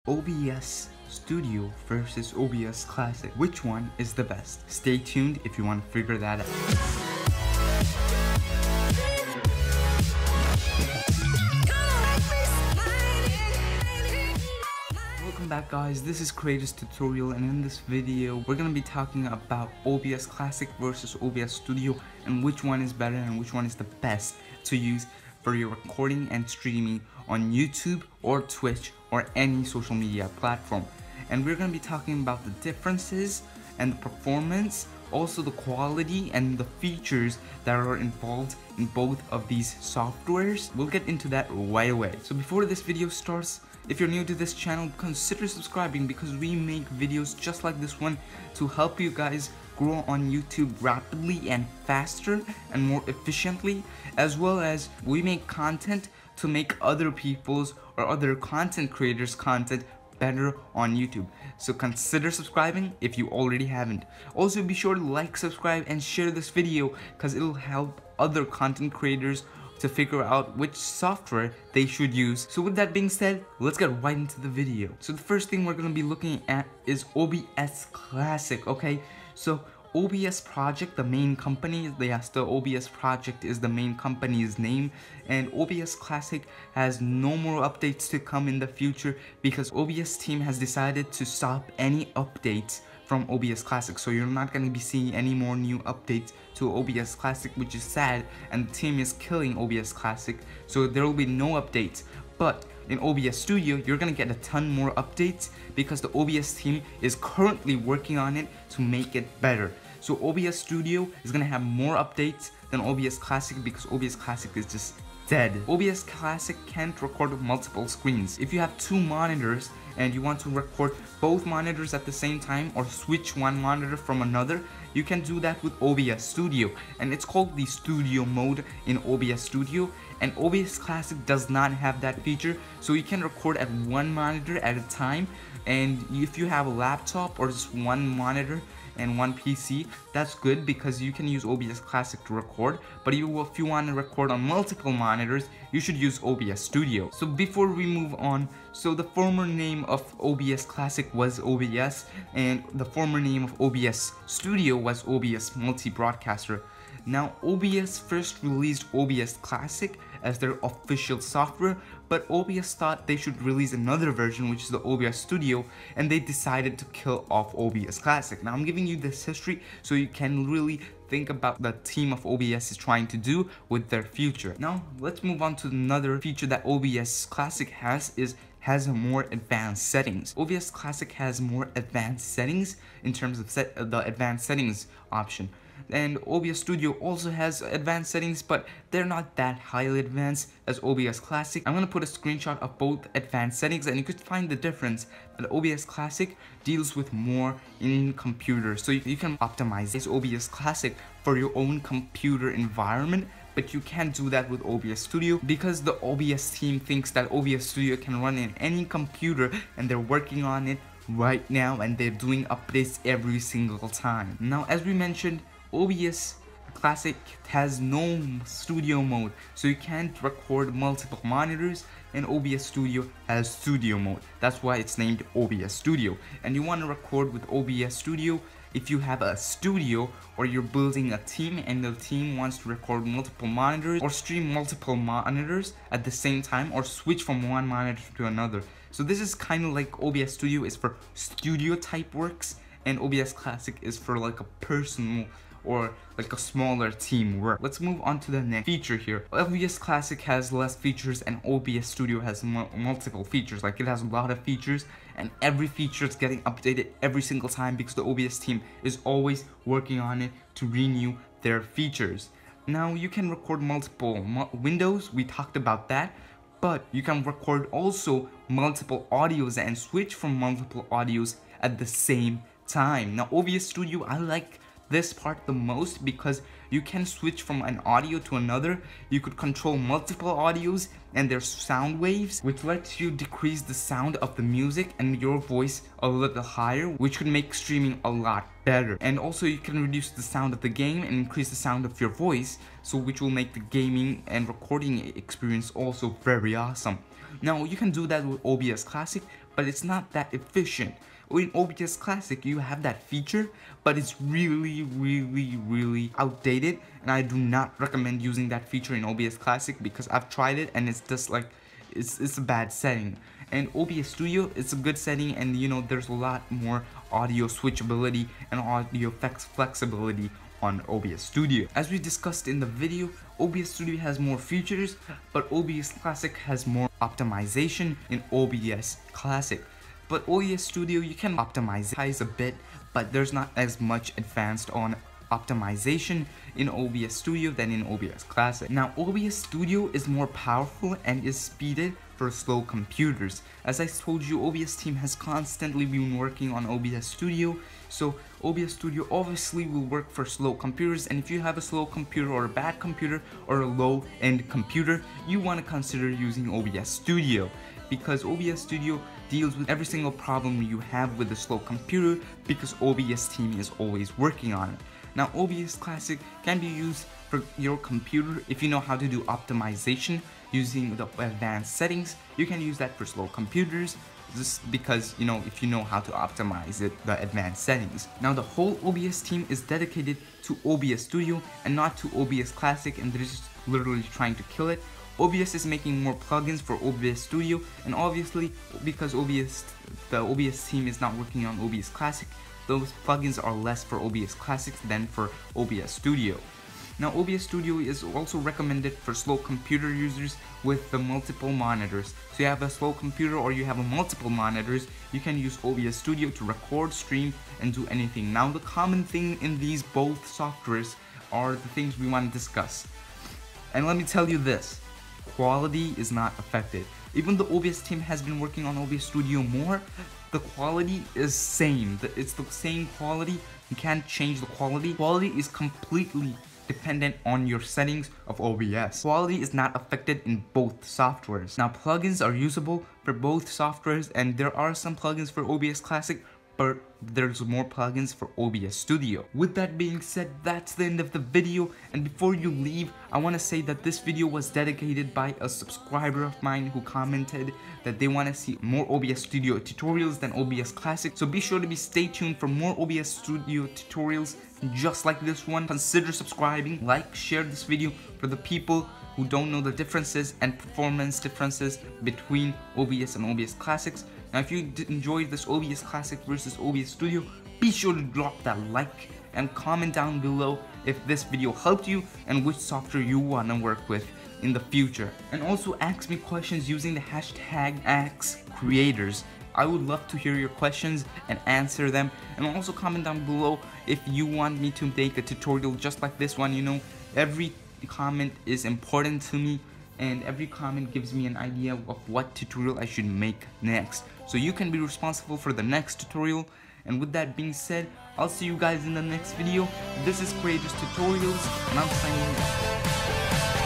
OBS Studio versus OBS Classic. Which one is the best? Stay tuned if you want to figure that out. Welcome back guys, this is Creator's Tutorial, and in this video we're going to be talking about OBS Classic versus OBS Studio and which one is better and which one is the best to use for your recording and streaming on YouTube or Twitch or any social media platform. And we're going to be talking about the differences and the performance, also the quality and the features that are involved in both of these softwares. We'll get into that right away. So before this video starts, if you're new to this channel, consider subscribing because we make videos just like this one to help you guys grow on YouTube rapidly and faster and more efficiently, as well as we make content to make other people's or other content creators' content better on YouTube. So consider subscribing if you already haven't. Also be sure to like, subscribe, and share this video because it'll help other content creators to figure out which software they should use. So with that being said, let's get right into the video. So the first thing we're going to be looking at is OBS Classic. Okay, so OBS Project, the main company, yes, the OBS Project is the main company's name, and OBS Classic has no more updates to come in the future because OBS team has decided to stop any updates from OBS Classic. So you're not going to be seeing any more new updates to OBS Classic, which is sad, and the team is killing OBS Classic, so there will be no updates. But in OBS Studio, you're gonna get a ton more updates because the OBS team is currently working on it to make it better. So OBS Studio is gonna have more updates than OBS Classic because OBS Classic is just dead. OBS Classic can't record multiple screens. If you have two monitors and you want to record both monitors at the same time or switch one monitor from another, you can do that with OBS Studio, and it's called the Studio mode in OBS Studio, and OBS Classic does not have that feature, so you can record at one monitor at a time. And if you have a laptop or just one monitor and one PC, that's good because you can use OBS Classic to record. But if you want to record on multiple monitors, you should use OBS Studio. So before we move on, so the former name of OBS Classic was OBS, and the former name of OBS Studio was OBS Multi-Broadcaster. Now OBS first released OBS Classic as their official software, but OBS thought they should release another version, which is the OBS Studio, and they decided to kill off OBS Classic. Now I'm giving you this history so you can really think about the team of OBS is trying to do with their future. Now let's move on to another feature that OBS Classic has more advanced settings. OBS Classic has more advanced settings in terms of the advanced settings option. And OBS Studio also has advanced settings, but they're not that highly advanced as OBS Classic. I'm gonna put a screenshot of both advanced settings and you could find the difference that OBS Classic deals with more in computers. So you can optimize this OBS Classic for your own computer environment, but you can't do that with OBS Studio because the OBS team thinks that OBS Studio can run in any computer, and they're working on it right now and they're doing updates every single time. Now as we mentioned, OBS Classic has no studio mode, so you can't record multiple monitors, and OBS Studio has studio mode. That's why it's named OBS Studio. And you want to record with OBS Studio if you have a studio or you're building a team and the team wants to record multiple monitors or stream multiple monitors at the same time or switch from one monitor to another. So this is kind of like OBS Studio is for studio type works, and OBS Classic is for like a personal or like a smaller team work. Let's move on to the next feature here. OBS Classic has less features and OBS Studio has multiple features. Like it has a lot of features, and every feature is getting updated every single time because the OBS team is always working on it to renew their features. Now you can record multiple windows, we talked about that, but you can record also multiple audios and switch from multiple audios at the same time. Now OBS Studio, I like this part the most because you can switch from an audio to another. You could control multiple audios and their sound waves, which lets you decrease the sound of the music and your voice a little higher, which could make streaming a lot better. And also you can reduce the sound of the game and increase the sound of your voice, so which will make the gaming and recording experience also very awesome. Now you can do that with OBS Classic, but it's not that efficient. In OBS Classic, you have that feature, but it's really outdated, and I do not recommend using that feature in OBS Classic because I've tried it and it's just like, it's a bad setting. And OBS Studio, it's a good setting, and you know, there's a lot more audio switchability and audio effects flexibility on OBS Studio. As we discussed in the video, OBS Studio has more features, but OBS Classic has more optimization in OBS Classic. But OBS Studio, you can optimize a bit, but there's not as much advanced on optimization in OBS Studio than in OBS Classic. Now, OBS Studio is more powerful and is speeded for slow computers. As I told you, OBS team has constantly been working on OBS Studio, so OBS Studio obviously will work for slow computers, and if you have a slow computer or a bad computer or a low-end computer, you want to consider using OBS Studio, because OBS Studio deals with every single problem you have with a slow computer, because OBS team is always working on it. Now, OBS Classic can be used for your computer if you know how to do optimization using the advanced settings. You can use that for slow computers, just because, you know, if you know how to optimize it, the advanced settings. Now, the whole OBS team is dedicated to OBS Studio and not to OBS Classic, and they're just literally trying to kill it. OBS is making more plugins for OBS Studio, and obviously because the OBS team is not working on OBS Classic, those plugins are less for OBS Classic than for OBS Studio. Now, OBS Studio is also recommended for slow computer users with the multiple monitors. So you have a slow computer or you have multiple monitors, you can use OBS Studio to record, stream, and do anything. Now, the common thing in these both softwares are the things we want to discuss. And let me tell you this, quality is not affected. Even the OBS team has been working on OBS Studio more, the quality is same. It's the same quality. You can't change the quality. Quality is completely dependent on your settings of OBS. Quality is not affected in both softwares. Now, plugins are usable for both softwares, and there are some plugins for OBS Classic, but there's more plugins for OBS Studio. With that being said, that's the end of the video, and before you leave, I want to say that this video was dedicated by a subscriber of mine who commented that they want to see more OBS Studio tutorials than OBS Classic, so be sure to stay tuned for more OBS Studio tutorials just like this one. Consider subscribing, like, share this video for the people who don't know the differences and performance differences between OBS and OBS Classics. Now, if you enjoyed this OBS Classic versus OBS Studio, be sure to drop that like and comment down below if this video helped you and which software you want to work with in the future. And also ask me questions using the hashtag #AskCreators. I would love to hear your questions and answer them. And also comment down below if you want me to make a tutorial just like this one. You know, every comment is important to me, and every comment gives me an idea of what tutorial I should make next. So you can be responsible for the next tutorial. And with that being said, I'll see you guys in the next video. This is Creators Tutorials, and I'm signing off.